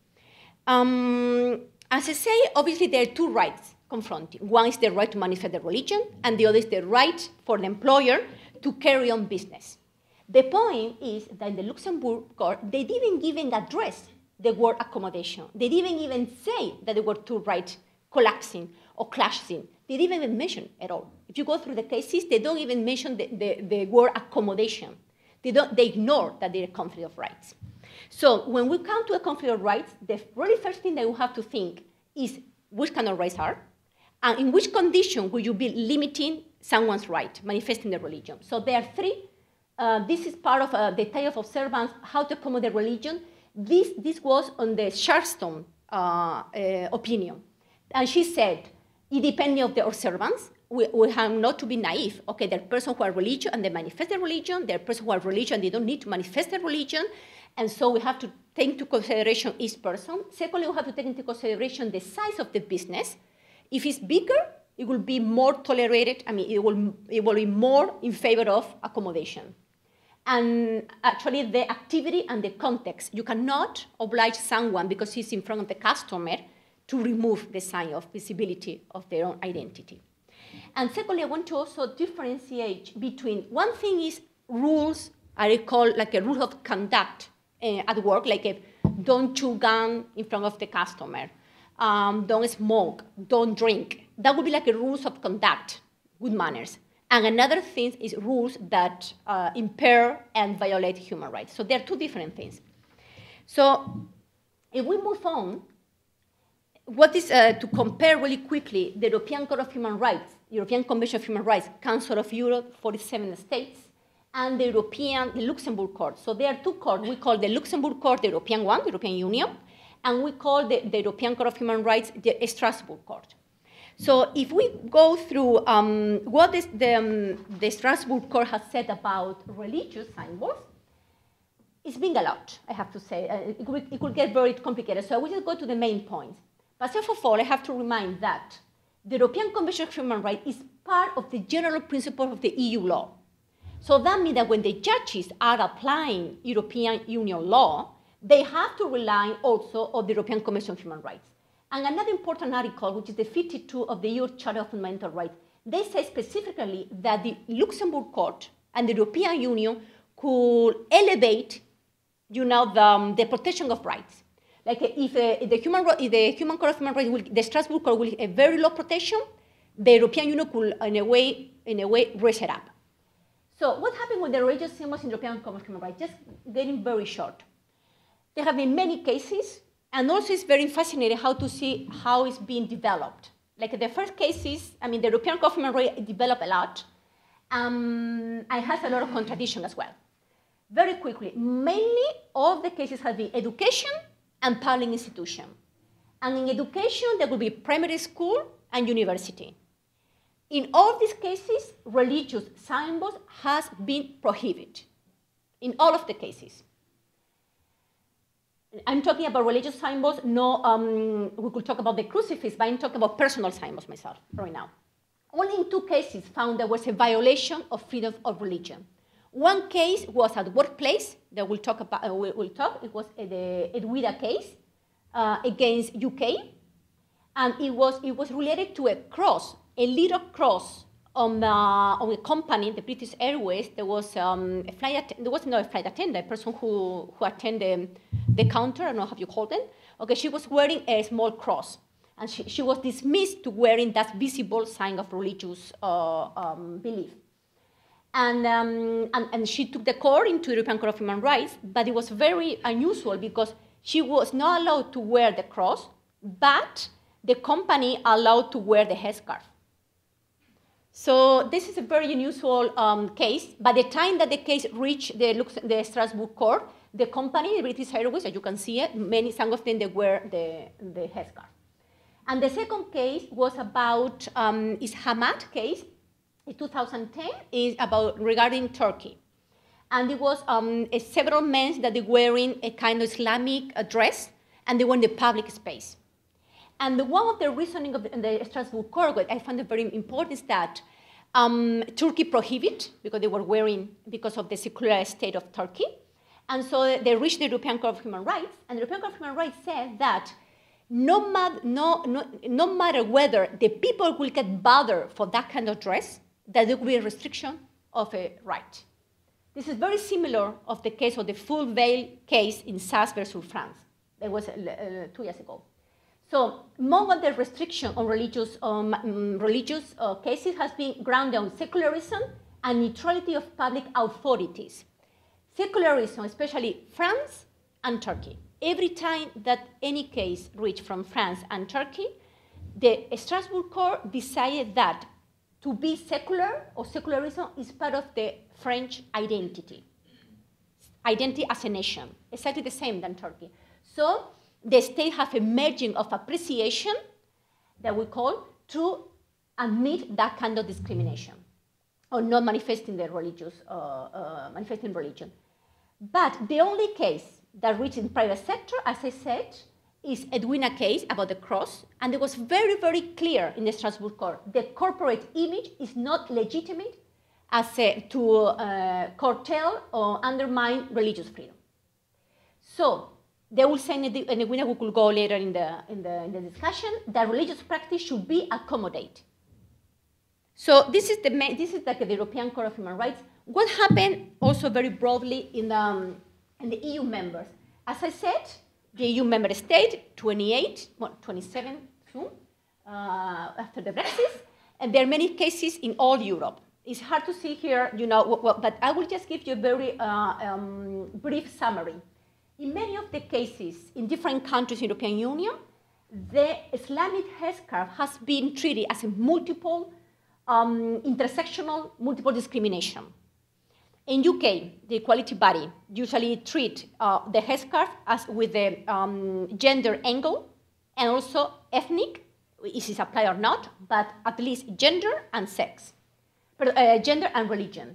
Um, as I say, obviously there are two rights confronting. One is the right to manifest the religion, and the other is the right for the employer to carry on business. The point is that in the Luxembourg court, they didn't even address the word accommodation. They didn't even say that there were two rights collapsing or clashing. They didn't even mention at all. If you go through the cases, they don't even mention the, the, the word accommodation. They, don't, they ignore that there is a conflict of rights. So when we come to a conflict of rights, the really first thing that you have to think is which kind of rights are, and in which condition will you be limiting someone's right, manifesting the religion. So there are three. Uh, this is part of uh, the type of observance, how to accommodate religion. This, this was on the Charleston uh, uh, opinion. And she said, independent of the observance, we, we have not to be naive. Okay, there are persons who are religious and they manifest their religion. There are persons who are religious and they don't need to manifest their religion. And so we have to take into consideration each person. Secondly, we have to take into consideration the size of the business. If it's bigger, it will be more tolerated. I mean, it will, it will be more in favor of accommodation. And actually, the activity and the context. You cannot oblige someone because he's in front of the customer to remove the sign of visibility of their own identity. And secondly, I want to also differentiate between, one thing is rules, I recall like a rule of conduct uh, at work, like a don't chew gum in front of the customer, um, don't smoke, don't drink. That would be like a rules of conduct, good manners. And another thing is rules that uh, impair and violate human rights. So there are two different things. So if we move on, what is, uh, to compare really quickly, the European Court of Human Rights, European Convention of Human Rights, Council of Europe, forty-seven states, and the European, the Luxembourg Court. So there are two courts. We call the Luxembourg Court the European one, the European Union, and we call the, the European Court of Human Rights the Strasbourg Court. So if we go through um, what is the, um, the Strasbourg Court has said about religious symbols, it's been a lot, I have to say. Uh, it, could, it could get very complicated. So I will just go to the main points. But first of all, I have to remind that the European Convention of Human Rights is part of the general principle of the E U law. So that means that when the judges are applying European Union law, they have to rely also on the European Convention of Human Rights. And another important article, which is the fifty-two of the E U Charter of Fundamental Rights, they say specifically that the Luxembourg Court and the European Union could elevate, you know, the, um, the protection of rights. Like if, uh, if, the human, if the Human Court of Human Rights, will, the Strasbourg Court will have a very low protection, the European Union could, in a way, in a way, raise it up. So what happened with the religious symbols in the European Court of Human Rights? Just getting very short. There have been many cases, and also it's very fascinating how to see how it's being developed. Like the first cases, I mean, the European Court of Human Rights developed a lot, um, and has a lot of contradiction as well. Very quickly, mainly all of the cases have been education and public institution. And in education, there will be primary school and university. In all these cases, religious symbols has been prohibited. In all of the cases. I'm talking about religious symbols. No, um, we could talk about the crucifix, but I'm talking about personal symbols myself right now. Only in two cases found there was a violation of freedom of religion. One case was at workplace that we'll talk about. Uh, we'll, we'll talk. It was uh, the Edwida case uh, against U K, and it was it was related to a cross, a little cross on uh, on a company, the British Airways. There was um, a flight. There was not a flight attendant, a person who who attended the counter. I don't know how you call them. Okay, she was wearing a small cross, and she, she was dismissed to wearing that visible sign of religious uh, um, belief. And, um, and, and she took the court into the European Court of Human Rights, but it was very unusual because she was not allowed to wear the cross, but the company allowed to wear the headscarf. So this is a very unusual um, case. By the time that the case reached the, Lux the Strasbourg Court, the company, the British Airways, as you can see it, many, some of them, they wear the, the headscarf. And the second case was about, um, is Hamad case in two thousand ten, is about regarding Turkey. And it was um, a several men that they were wearing a kind of Islamic dress, and they were in the public space. And the, one of the reasoning of the, the Strasbourg Court, what I found very important, is that um, Turkey prohibited, because they were wearing, because of the secular state of Turkey. And so they reached the European Court of Human Rights, and the European Court of Human Rights said that no, mat no, no, no matter whether the people will get bothered for that kind of dress, that there will be a restriction of a right. This is very similar of the case of the full veil case in Sass versus France. That was uh, two years ago. So among other restriction on religious, um, religious uh, cases has been grounded on secularism and neutrality of public authorities. Secularism, especially France and Turkey. Every time that any case reached from France and Turkey, the Strasbourg Court decided that to be secular or secularism is part of the French identity. Identity as a nation, exactly the same than Turkey. So the state have a merging of appreciation that we call to admit that kind of discrimination or not manifesting the religious, uh, uh, manifesting religion. But the only case that reached in the private sector, as I said, is Edwina case about the cross, and it was very, very clear in the Strasbourg Court. The corporate image is not legitimate as a, to uh, curtail or undermine religious freedom. So they will say, and Edwina we could go later in the, in, the, in the discussion, that religious practice should be accommodated. So this is, the, this is like the European Court of Human Rights. What happened also very broadly in the, um, in the E U members? As I said, the E U member state, twenty-eight, well, twenty-seven soon, uh, after the Brexit, and there are many cases in all Europe. It's hard to see here, you know, well, but I will just give you a very uh, um, brief summary. In many of the cases in different countries in the European Union, the Islamic headscarf has been treated as a multiple, um, intersectional, multiple discrimination. In U K, the equality body usually treat uh, the headscarf as with the um, gender angle and also ethnic, is it applied or not, but at least gender and sex, but, uh, gender and religion.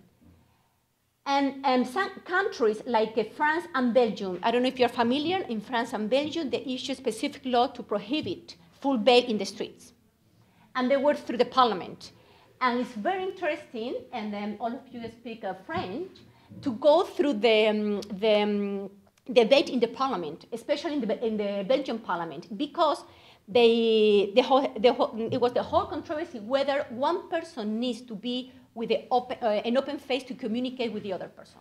And, and some countries like uh, France and Belgium, I don't know if you're familiar, in France and Belgium, they issue specific law to prohibit full veil in the streets. And they work through the parliament. And it's very interesting, and then all of you speak uh, French, to go through the, um, the um, debate in the parliament, especially in the, in the Belgian parliament, because they, the whole, the whole, it was the whole controversy whether one person needs to be with the open, uh, an open face to communicate with the other person.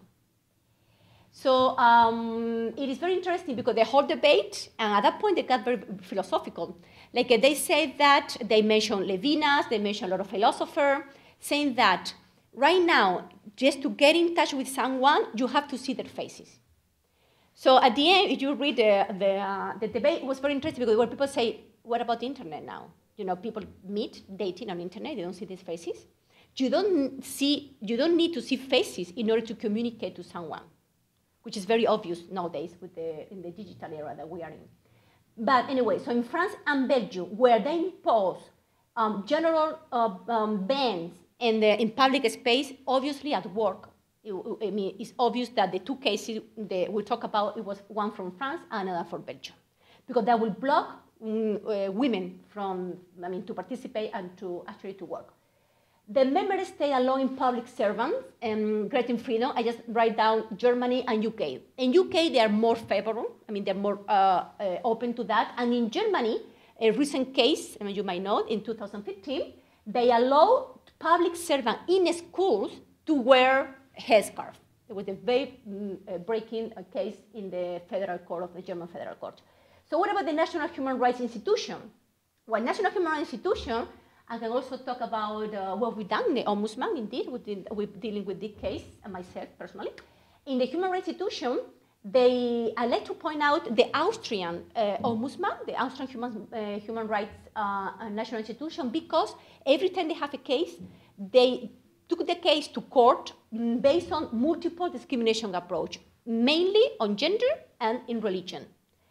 So um, it is very interesting because the whole debate, and at that point they got very philosophical. Like uh, they say that, they mention Levinas, they mention a lot of philosophers, saying that right now, just to get in touch with someone, you have to see their faces. So at the end, if you read the, the, uh, the debate, it was very interesting because where people say, what about the internet now? You know, people meet, dating on the internet, they don't see these faces. You don't, see, you don't need to see faces in order to communicate to someone, which is very obvious nowadays with the, in the digital era that we are in. But anyway, so in France and Belgium, where they impose um, general uh, um, bans in, the, in public space, obviously at work, it, I mean, it's obvious that the two cases that we talk about, it was one from France and another from Belgium, because that will block um, uh, women from, I mean, to participate and to actually to work. The member state allowing public servants and granting freedom, I just write down Germany and U K. In U K, they are more favorable. I mean, they're more uh, uh, open to that. And in Germany, a recent case, I mean, you might know, in two thousand fifteen, they allow public servants in schools to wear headscarf. There was a very uh, breaking uh, case in the federal court of the German federal court. So what about the National Human Rights Institution? Well, National Human Rights Institution, I can also talk about uh, what we've done, the Ombudsman, indeed, with dealing with this case, and myself personally. In the Human Rights Institution, they, I like to point out the Austrian uh, Ombudsman, the Austrian Human, uh, Human Rights uh, National Institution, because every time they have a case, they took the case to court based on multiple discrimination approach, mainly on gender and in religion.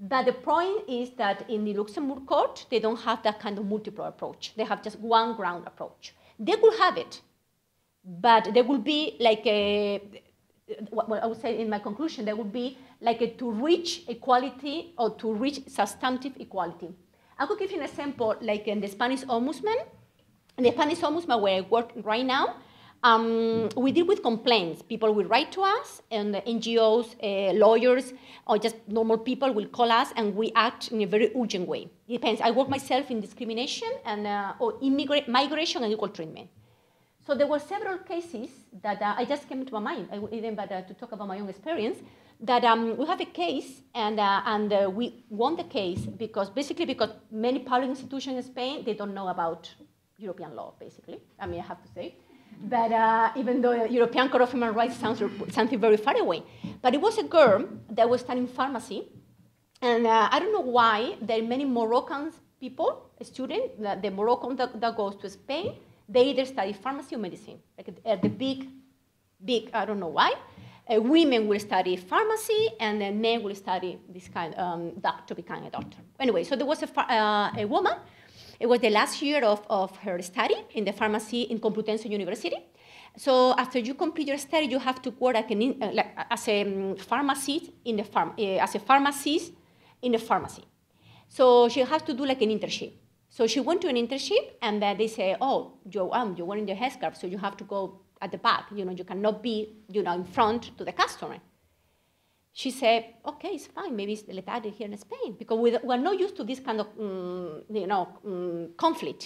But the point is that in the Luxembourg court, they don't have that kind of multiple approach. They have just one ground approach. They could have it, but there will be like a, what I would say in my conclusion, there would be like a, to reach equality or to reach substantive equality. I could give you an example, like in the Spanish Ombudsman. In the Spanish Ombudsman, where I work right now, Um, we deal with complaints. People will write to us, and the N G Os, uh, lawyers, or just normal people will call us, and we act in a very urgent way. It depends. I work myself in discrimination and uh, or immigra migration and equal treatment. So there were several cases that uh, I just came to my mind, I even but uh, to talk about my own experience, that um, we have a case, and, uh, and uh, we won the case because basically because many public institutions in Spain, they don't know about European law, basically. I mean, I have to say. But uh, even though the European Court of Human Rights sounds something very far away. But it was a girl that was studying pharmacy. And uh, I don't know why there are many Moroccan people, students, the, the Moroccan that, that goes to Spain, they either study pharmacy or medicine. Like uh, the big, big, I don't know why. Uh, women will study pharmacy, and then men will study this kind of um, doctor, becoming a doctor. Anyway, so there was a, uh, a woman. It was the last year of, of her study in the pharmacy in Complutense University. So after you complete your study, you have to work like an in, uh, like, as a um, pharmacist in the farm, uh, as a pharmacist in the pharmacy. So she has to do like an internship. So she went to an internship, and then they say, oh, you're, um, you're wearing the headscarf, so you have to go at the back. You know, you cannot be, you know, in front to the customer. She said, okay, it's fine, maybe it's legal here in Spain, because we, we're not used to this kind of, um, you know, um, conflict.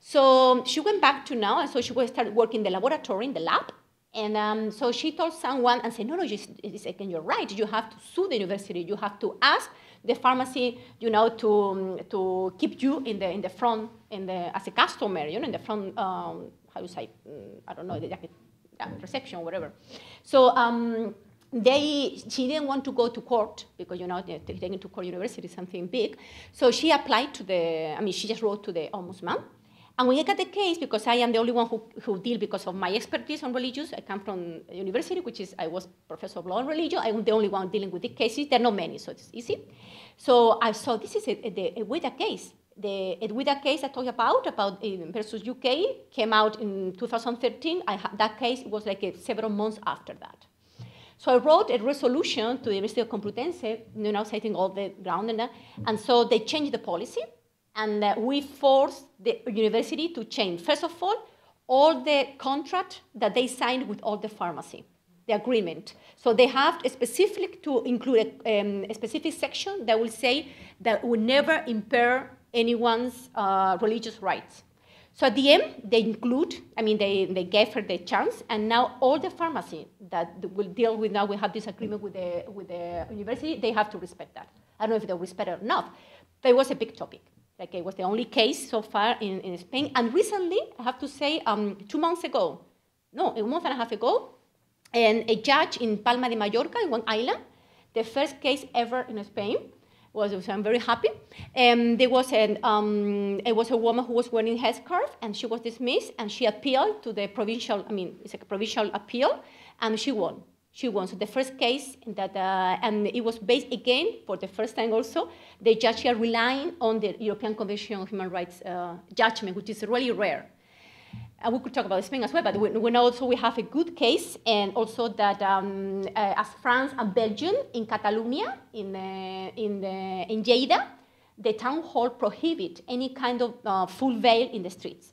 So she went back to now, and so she started working in the laboratory, in the lab, and um, so she told someone and said, no, no, just, it's, again, you're right, you have to sue the university, you have to ask the pharmacy, you know, to, um, to keep you in the, in the front, in the, as a customer, you know, in the front, um, how do you say, um, I don't know, the yeah, reception, whatever. So, um, They, she didn't want to go to court because, you know, taking to court university is something big. So she applied to the, I mean, she just wrote to the ombudsman. And when I got the case, because I am the only one who, who deal because of my expertise on religious, I come from university, which is, I was professor of law and religion. I'm the only one dealing with the cases. There are not many, so it's easy. So I saw this is a, a, a Edwida case. The Edwida case I talked about, about um, versus U K, came out in two thousand thirteen. I ha that case was like a, several months after that. So I wrote a resolution to the University of Complutense, you know, citing all the ground, and, and so they changed the policy, and uh, we forced the university to change, first of all, all the contract that they signed with all the pharmacy, the agreement. So they have a specific to include a, um, a specific section that will say that will never impair anyone's uh, religious rights. So at the end, they include, I mean, they, they gave her the chance, and now all the pharmacy that will deal with, now we have this agreement with the, with the university, they have to respect that. I don't know if they respect it or not, but it was a big topic. Like, it was the only case so far in, in Spain. And recently, I have to say, um, two months ago, no, a month and a half ago, and a judge in Palma de Mallorca, in one island, the first case ever in Spain, was, so I'm very happy. Um, there was an, um, it was a woman who was wearing a headscarf, and she was dismissed, and she appealed to the provincial, I mean, it's like a provincial appeal, and she won. She won. So the first case that, uh, and it was based again, for the first time also, the judge here relying on the European Convention on Human Rights uh, judgment, which is really rare. And we could talk about Spain as well, but we, we know also we have a good case, and also that um, uh, as France and Belgium in Catalonia, in, uh, in, the, in Lleida, the town hall prohibit any kind of uh, full veil in the streets.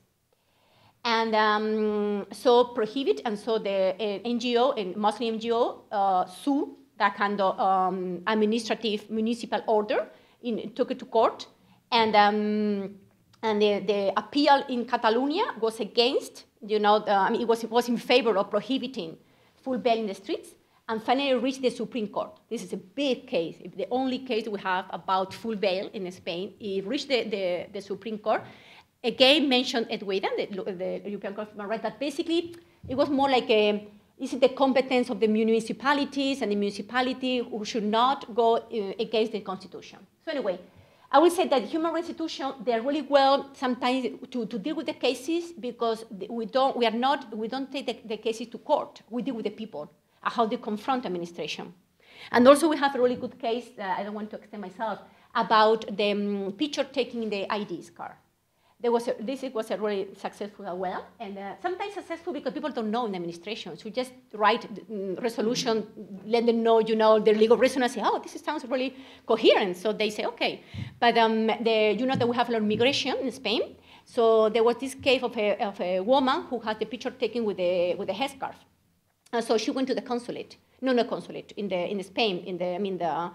And um, so prohibit, and so the uh, N G O, a Muslim N G O, uh, sue that kind of um, administrative municipal order, in, took it to court, and um, And the, the appeal in Catalonia was against, you know, the, I mean, it was, it was in favor of prohibiting full veil in the streets, and finally reached the Supreme Court. This is a big case. It's the only case we have about full veil in Spain. It reached the, the, the Supreme Court. Again, mentioned Edwida, the, the European Court of Human Rights, but basically it was more like a, this is the competence of the municipalities, and the municipality who should not go uh, against the Constitution. So anyway, I will say that human rights institutions, they're really well sometimes to, to deal with the cases, because we don't, we are not, we don't take the, the cases to court. We deal with the people, how they confront administration. And also we have a really good case, uh, I don't want to extend myself, about the um, picture taking in the I Ds car. There was a, this was a really successful as well, and uh, sometimes successful because people don't know in administration. So just write um, resolution, let them know, you know, their legal reason, and say, oh, this sounds really coherent. So they say, okay. But um, the, you know that we have a lot of migration in Spain. So there was this case of a, of a woman who had the picture taken with a, with a headscarf. And so she went to the consulate, no, no consulate, in, the, in Spain, in the, I mean, the,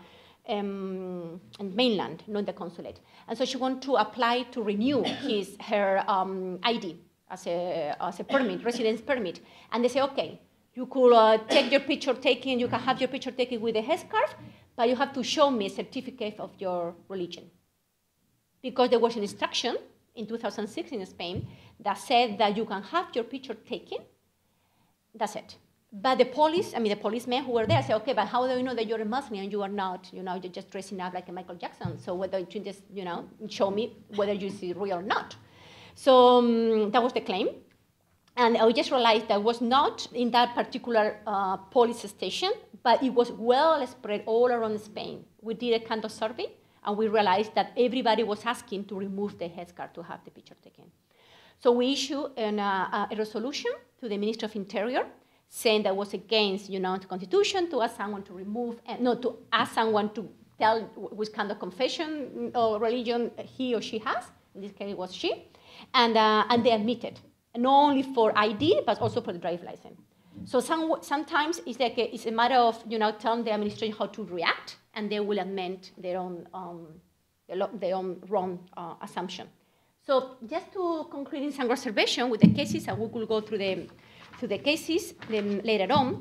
Um, and mainland, not the consulate. And so she wanted to apply to renew his, her um, I D as a, as a permit, residence permit. And they say, okay, you could uh, take your picture taken, you can have your picture taken with a headscarf, but you have to show me a certificate of your religion. Because there was an instruction in two thousand six in Spain that said that you can have your picture taken, that's it. But the police, I mean, the policemen who were there said, okay, but how do you know that you're a Muslim and you are not? You know, you're just dressing up like a Michael Jackson. So whether you just, you know, show me whether you see real or not. So um, that was the claim. And I just realized that was not in that particular uh, police station, but it was well spread all around Spain. We did a kind of survey, and we realized that everybody was asking to remove the headscarf to have the picture taken. So we issued an, uh, a resolution to the Minister of Interior, saying that was against, you know, the Constitution to ask someone to remove, uh, no, to ask someone to tell which kind of confession or religion he or she has. In this case, it was she, and uh, and they admitted, not only for I D but also for the driver's license. So some, sometimes it's like a, it's a matter of, you know, telling the administration how to react, and they will amend their own um, their own wrong uh, assumption. So just to conclude in some reservation with the cases, and we will go through the. to the cases then later on.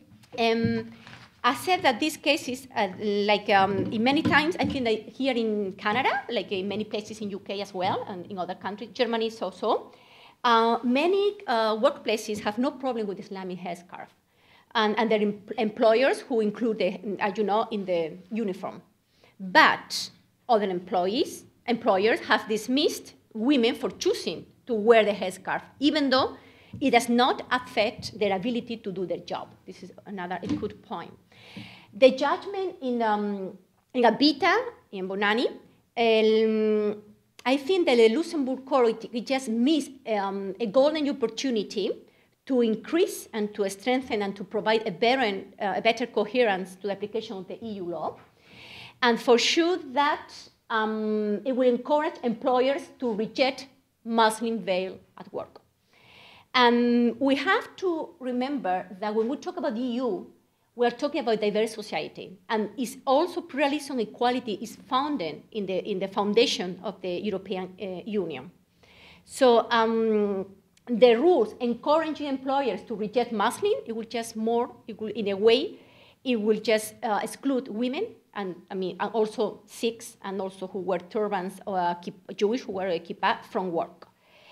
Um, I said that these cases, uh, like um, in many times, I think that here in Canada, like in many places in U K as well, and in other countries, Germany is also, uh, many uh, workplaces have no problem with Islamic headscarf. And, and their em employers who include, the, as you know, in the uniform. But other employees, employers have dismissed women for choosing to wear the headscarf, even though it does not affect their ability to do their job. This is another a good point. The judgment in, um, in Abita, in Bonani, um, I think that the Luxembourg court it just missed um, a golden opportunity to increase and to strengthen and to provide a better, uh, a better coherence to the application of the E U law. And for sure that um, it will encourage employers to reject Muslim veil at work. And we have to remember that when we talk about the E U, we are talking about diverse society. And it's also pluralism and equality is founded in the, in the foundation of the European uh, Union. So um, the rules encouraging employers to reject Muslim, it will just more, it will, in a way, it will just uh, exclude women, and I mean, and also Sikhs, and also who wear turbans, or uh, Jewish who wear a kippah from work.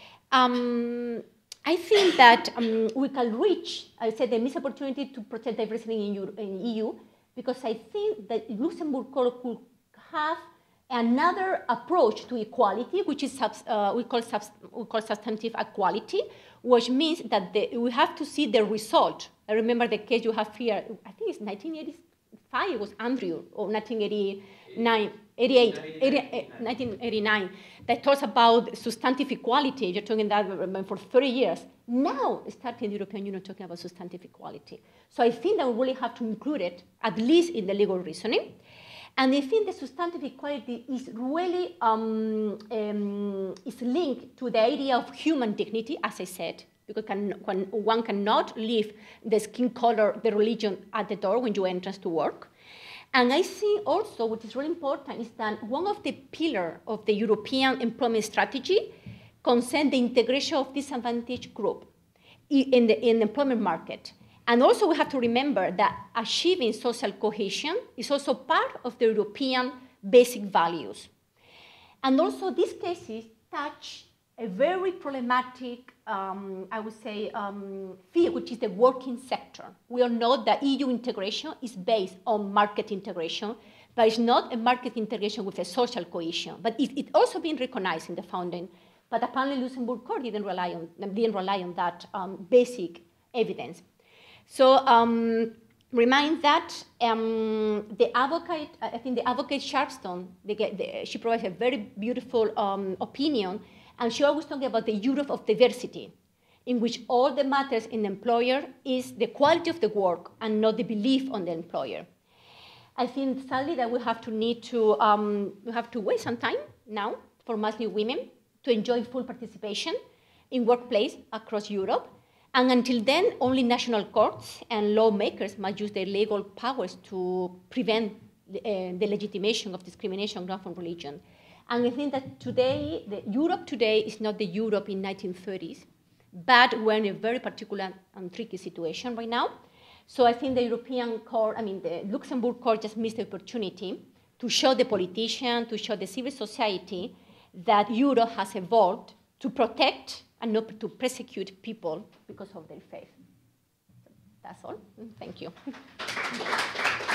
Um, I think that um, we can reach, I said, the missed opportunity to protect diversity in, Euro, in E U, because I think that Luxembourg could have another approach to equality, which is uh, we, call subs we call substantive equality, which means that the, we have to see the result. I remember the case you have here, I think it's nineteen eighty-five, it was Andrew, or nineteen eighty-nine, eighty-eight, eighty, nineteen eighty-nine, that talks about substantive equality. You're talking that for thirty years. Now, starting the European Union talking about substantive equality. So I think that we really have to include it, at least in the legal reasoning. And I think the substantive equality is really um, um, is linked to the idea of human dignity, as I said, because can, when one cannot leave the skin color, the religion at the door when you enter to work. And I think also what is really important is that one of the pillars of the European employment strategy concerns the integration of disadvantaged group in the, in the employment market. And also we have to remember that achieving social cohesion is also part of the European basic values. And also these cases touch a very problematic, um, I would say, um, field, which is the working sector. We all know that E U integration is based on market integration, but it's not a market integration with a social cohesion. But it, it also been recognized in the founding. But apparently Luxembourg court didn't rely on, didn't rely on that um, basic evidence. So um, remind that um, the advocate, I think the advocate Sharpston, the, the, she provides a very beautiful um, opinion, and she always talking about the Europe of diversity, in which all that matters in the employer is the quality of the work and not the belief on the employer. I think sadly that we have to need to, um, we have to wait some time now for Muslim women to enjoy full participation in workplace across Europe. And until then, only national courts and lawmakers must use their legal powers to prevent the, uh, the legitimation of discrimination grounded on religion. And I think that today, the Europe today is not the Europe in nineteen thirties, but we're in a very particular and tricky situation right now. So I think the European court, I mean, the Luxembourg court just missed the opportunity to show the politician, to show the civil society that Europe has evolved to protect and not to persecute people because of their faith. That's all. Thank you.